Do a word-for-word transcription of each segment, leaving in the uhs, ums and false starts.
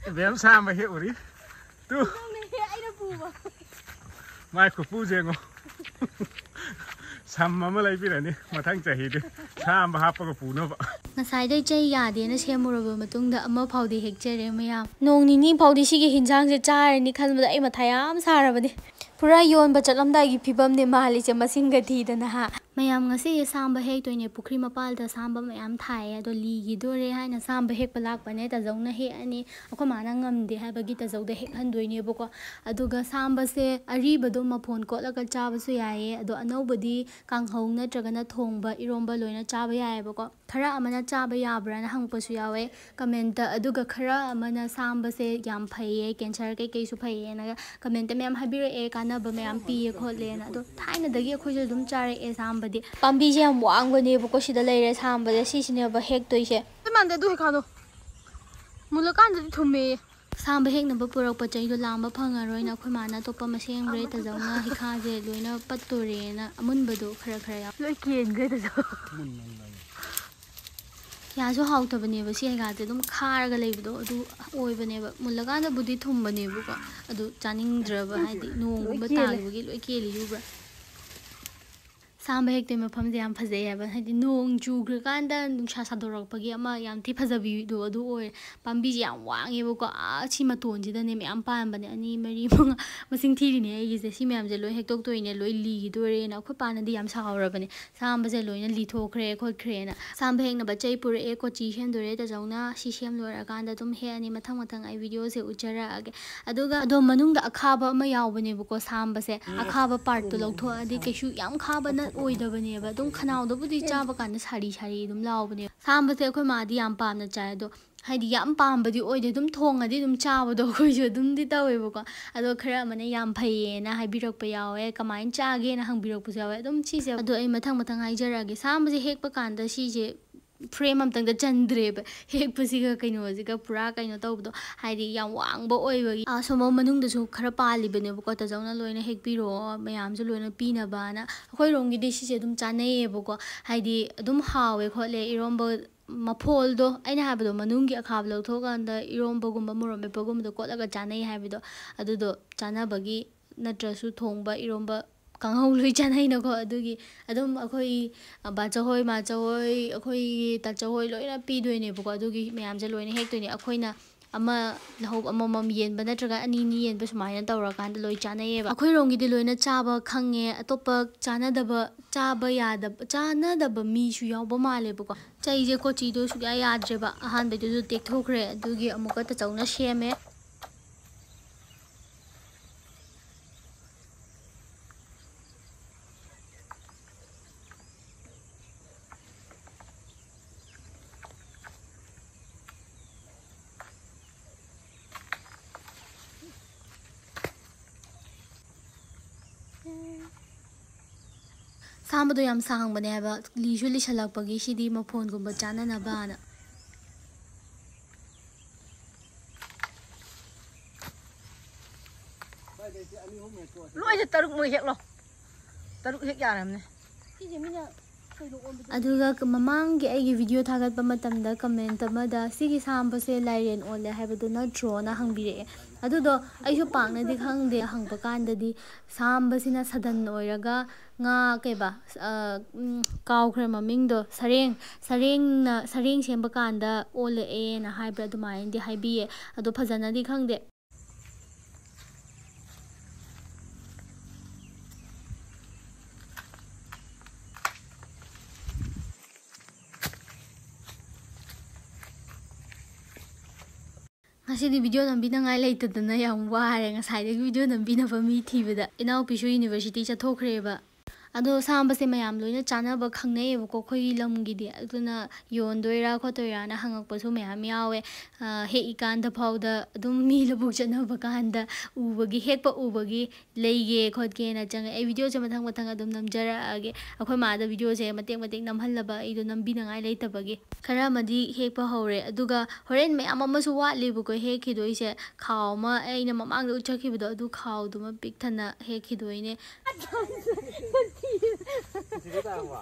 Bém Sham mà hiệu đi. Tu. Mai của phu riêng không? Sham mà mới lấy biết này mathang chạy đi. Sham mà hấp cái phu nó vậy. Ngasai dai chai ya de na semuraba matungda ama phawdi hekjere mayam nong ni ni phawdi sigi hinjang je chare ni khanbada ai mathayam sarabani pura yon ba chatlamdai gi phibam ne mahali che masinga thi dana ha mayam ngasi samba hek toine pukri mapal da samba mayam thai ado li gi dore haina samba hek palak pane ta jongna he ani akho mana ngam de ha bagi ta jogda hek handoine boko aduga samba se ari bado maphon ko la ka chaba su yaye ado anobadi kanghau na tragana thongba iromba loina chaba yaye boko khara amana chaba yabra na hangpa su yawe comment aduga khara amana samba se yam phaiye cancer kai kai su phaiye na comment me am habire e kana ba me am pi khole na ado thaina dagi khoi je dum chare e samba di pambi je am wang go ne boko sida leire samba de si sine ba hek toise man de du he khado mulakan de thume samba hek na ba purak pa chai do lamba phanga roi na khoi mana to pa ma seng re ta jauna hi kha je loina patture na amun bado khara khara ya loi ken ge ta jo ya so haw ta bane ba si ga te dum khar ga lei bado adu oi bane ba mulakan da budi thum bane bu ko adu chaning dra ba hai di no ba ta bu gi loi ke li yu bra samba hek te ma pham je yam phaje ya ba hai di nong chu gra kan da nungsa sa dorok pa gi ama yam thi phajabi do adu oi pambi je yam wang e bu ko a chi ma ton ji da ne me am pan bane ani mari manga masing thi ri ne ai gi je si me am je loi hek tok toi ne loi li gi do re na khoi pa na di yam sa haw ra bane samba je loi na li tho khre khot khre na samba hek na ba chai pur e ko chi shen do re ta jauna si shem loi ra kan da tum he ani mathang mathang ai video se uchara age aduga ado manung da akhaba ma yaw bane bu ko samba se akhaba part to lok tho adi ke shu yam khaba na oi da bane ba dum khanau da budi chaba kan sari sari dum law bane samba se khoi ma di yam pam na chai do haidi yam pam badi oi de dum thong adi dum chawa do khoi ju dum di tawe bu ko ado khara mane yam phaiye na haibirak pa yawe kamain chage na hangbirak pu yawe dum chi se ado ai mathang mathang hai jara ge samba je hek pa kan da si je frame am tang da chandre ba hek pa si ga kaino ji ga pura kaino taw do haidi yam wang bo oi ba a so mo manung da su khara pali bane bu ko ta jauna loina hek pi ro mayam ju loina pi na ba na khoi rong gi de si je dum chanai bu ko haidi dum hawe khole iromba mafol do aina habdo manungi akhab lo thokanda iromba gumba murom be pagum do kolaga chanai habido adudo chana bagi natra su thongba iromba kanghau lui chanai na ko adugi adum akhoi ba chahoi ma chahoi akhoi ta chahoi loina pi doine bu ko adugi mayam je loina hek toine akhoi na ama lahu ama mam yen ba natraga ani ni yen ba sumaina tawra kan loi chanai ba akhoi rongi de loina chaba khange atopa chana daba chaba ya da chana daba mi shu yaw ba male bu ko chai je ko chi do su ya yadre ba ahan be do tek thokre adugi amuka ta chawna sheme samba do yam sang bane ba li ju li shalak pagi sidi ma phone gumba chana na ba na loi je taruk mo hek lo taruk hek ya ram ne ki je mina aduga mamang gi ai gi video thagat pa matam da comment ma da sigi samba se lairen on le haiba do na draw na hangbire adu do ai su pang na di khang de hang pa kan da di samba sina sadan oiraga nga ke ba kaw khre maming do sareng sareng na sareng sem ba kan da ole e na haibra du mai di haibi e adu phajana di khang de Asidi video nambi na ngai later dana yam ware ngasai de video nambi na ba mi thibada inau pisu university cha thokre ba ado samba se mayam loina chana ba khangnei bu ko khoi lam gi di aduna yon doira khotoira na hangak pa su mayam yawe he ikan da phau da adum mi labu chana ba kan da u bagi hek pa u bagi leige khot ke na chang ai video cha mathang mathang adum namjara age akhoi ma da video se matek matek namhal ba ido nambi na ngai later bagi khara madi hek pa hore aduga horen mayam ama su watli bu ko hek khidoi se khaw ma aina mamang da uchakhi bu do khaw du ma pik thana hek khidoi ne Tidak tahu apa.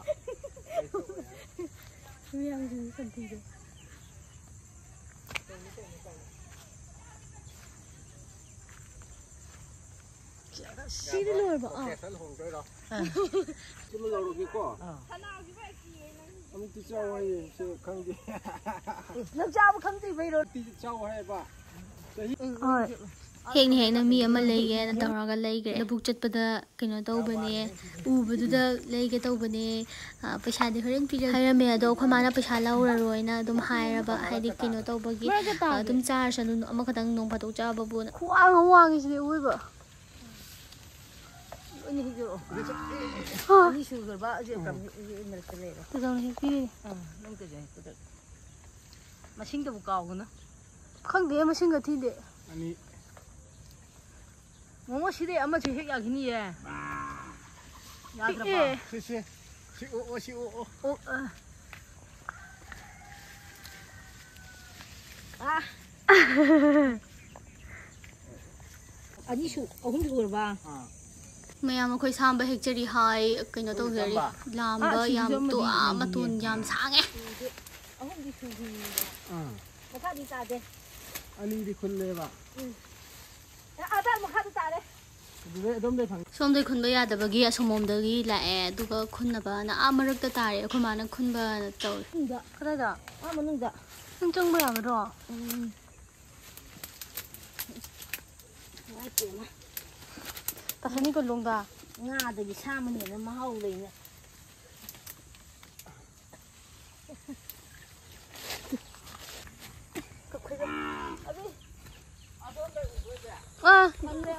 Yang itu sendiri. Sidi lôi bỏ. Sẵn hồng tới đó. Chứ mới lâu được có. Ông tí châu hay không gì. Làm sao mà không thì vậy rồi. Tí châu hay bà. Ôi. Hẹn hẹn là mi ama lấy ghé tàu ra cái lấy ghé bục chất bada cái nó tàu bên nè u bữa đó lấy cái tàu bên nè पैसा đi hơi phi hay là mẹ đó khoai mana पैसा lâu rồi na đom hai ra ba hay đi cái nó tàu bagi đom cha sản nó mà cái thằng nông phát tàu cha ba bu na khoang khoang cái gì ui bữa ini hijau ini sugar ba aja kam ini terkele tôi đâu này phi nông cái gì cái mà sinh cái bụng cầu nữa không để mà sinh cái thịt đấy 아니 뭐뭐 시대 아마 저 핵 약이니 예. 야 들어봐. 시시 시오오 시오오. 어. 아. 아니 슈 어금 좀 그러봐. mayam akhoi samba hekchari hai kaino to gari lamba yam to amatun yam sange 어금 좀 슈. 응. 막하디 따대. 아니 디 콜레바. 응. 아다 막하디 따대. somdai khunba yadabagi asomomdagi lae duga khunnaba na amarakta tare akhoi mana khunba na taw 다 그러다. 아 먹는다. nang changba yamro 음. 맛있구나. tasani ko longda ngaadagi 사면에는 mahau leine. ah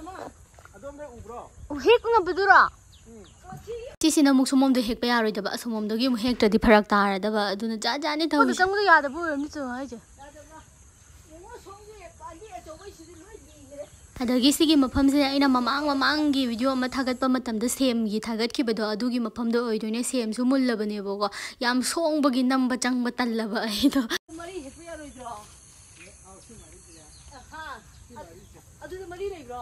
hek na bedura sisina muk somomdo hek pa yaroi daba somomdogi mu hek tadi pharak tar daba aduna ja ja ni thawi changdu yada bu mi chu hai je adagi sigi mafam se aina mamang mamang gi video ma thagat pa matam da sem gi thagat ki bedo adugi mafam do oi doine sem su mul labane bo ko yam song bagi nam ba chang ba tal laba ai do mari hek pa yaroi do ha adu mari nei bro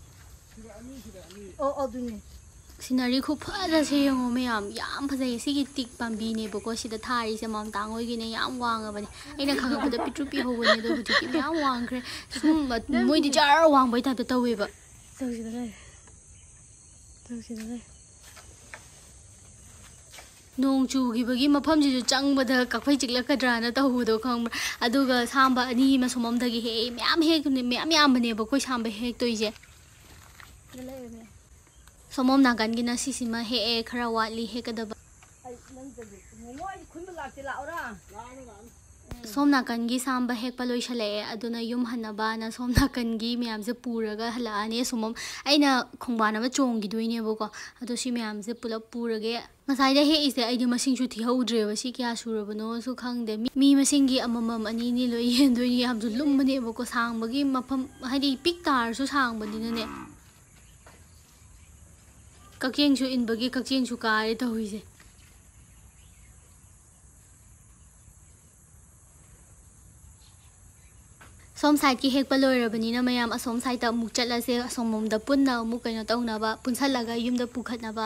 어 어두니 sinari khu phada se yongo me yam yam phajai sigi tik pambi ne bo ko sida thari se mam tang oi gi ne yam wang abani aina khang ba da pitru pi ho ne do bu ki yam wang kre sum ba moi di jar wang bai ta ta tawi ba so si dai so si dai nong chu gi bagi mafam ji chang ba da kakphai chik la kadra na ta hu do khang aduga samba ani ma somom da gi he myam he ne myam yam bane ba ko samba he toi je somom nagan gi na sisima he e khara watli he kadaba ai nang de moi khun ba lak ti la ora som nakan gi samba hek paloi shale aduna yum hanaba na som nakan gi myam je puraga hala ani somom aina khongbana ma chong gi doine bo ko adu si myam je pulap purage ngasai da he ise ai di masing chu thi hodre ba si kya surabano su khangde mi masing gi amamam ani ni loi yen doi yam ju lum bane bo ko sang bagi mafam haidi pik tar su sang bani ne kakjeng chu in bagi kakjeng chu kare ta huise som side ki hek paloi rabani na mayam asom side ta muk chatla se somom da punna mu kaino tauna ba punsalaga yum da pukhatna ba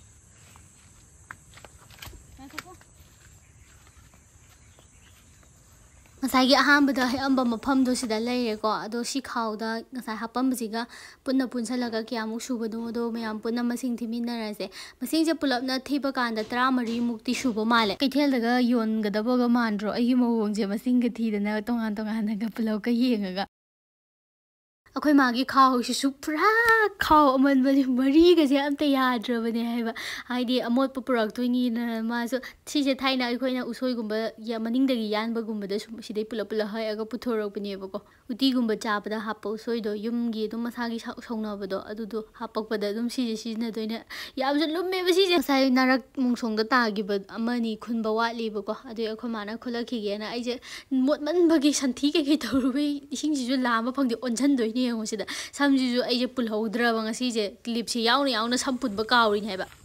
ngasai gi aham bada he amba mafam do sida leire ko ado si khawda ngasai hapam jiga punna punsalaga kya muk subado do mayam punna masing thimina rase masing je pulap na thiba kanda thirty mukti suba male kaithel daga yon gadaba ga mandro agi mawong je masing ga thidana tongan tongan ga pulap ka yenga akhoi magi khaw si su pura khaw aman bani mari ga je amta yadra bani haiba haidi amot purak toini na ma so si je thaina akhoi na usoi gumba ya maning dagi yan ba gumba da sidai pulap pulap hai aga puthorok bani ba ko uti gumba chapada happo soi do yum gi dum masagi sauna ba do adu do hapak ba da dum si je si na doina yam so lumme ba si je sai narak mungsong da ta gi ba amani khun ba watli ba ko adu akhoi mana khulakhi ge na ai je mot man bagi santhi ke ke torubai ising ji ju lama phangdi onjan doini sida samji ju ai je pul hodra ba ngasi je clip si yaw ni yaw na sampun ba kawri hai ba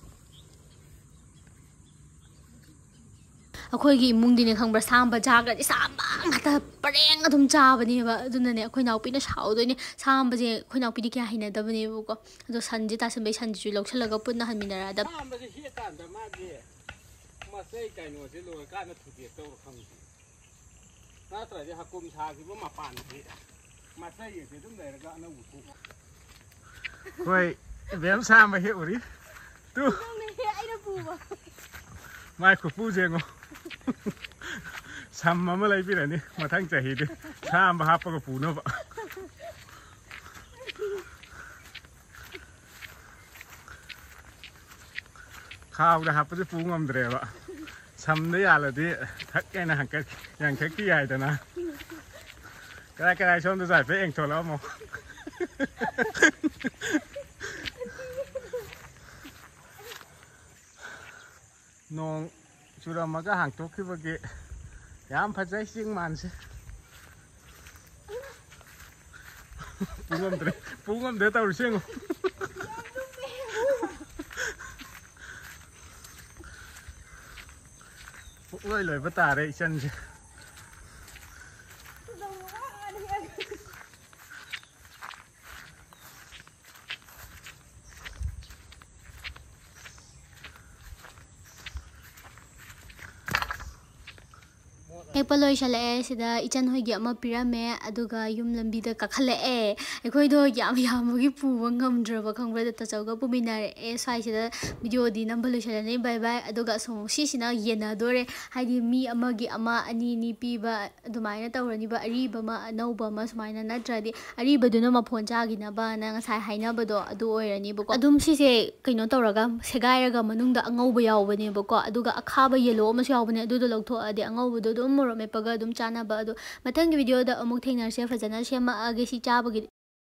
akhoi gi imung dine khang bra samba jagra di samba ngata pareng adum cha bani ba aduna ne akhoi naupi na sau doine samba je akhoi naupi di kya hina da bani bu ko ado sanji ta sambai sanji ju lokchalaga punna hanminara da samba je hi tan da ma ge ma sei kai no je lo ka na thuti to khang na tra je hakum sa gi ma pan ji ma sei ye je dum le ga na u thu koi Bém xa mà hiệu đi. Tu. Mai của phu dê ngô. Sham mà mới lấy biết này mà thằng chạy đi. Xa mà hấp vào phu nó vậy. Khao đã hấp vào phu ngâm rồi vậy. Sham đấy à là đi thắc cái này cáiอย่างcái kia vậyนะcái này cái này xong tôi giải phép anh thôiแล้วมั้งน้องชุดมาก็ห่างตัวขึ้นไปกี่ยามพัดใจซิ่งมันสิปูงมเดปูงมเดตัวซิ่งโอ้ยเลยประตาเลยฉันสิ hekpa loi chale sida ichan hoi gi ama pirame aduga yum lambi da kakhale e ekhoi do yam yam gi pu ngam draba khangra da tachau ga pumina e sai sida video di number loi chale bye bye aduga so si sina yena dore haidi mi ama gi ama ani ni pi ba adumaina tawrani ba ari ba ma anau ba ma sumaina natradi ari ba duna ma phone cha gi na ba na ngasai haina ba do adu oirani ba ko adum si se kaino tawraga segai raga manung da angau ba yaw bane ba ko aduga akha ba yellow ma yaw bane adu do logtho ade angau ba do moro me paga dum chana ba adu mathang video da amuk thengnar se fajana sema age si cha ba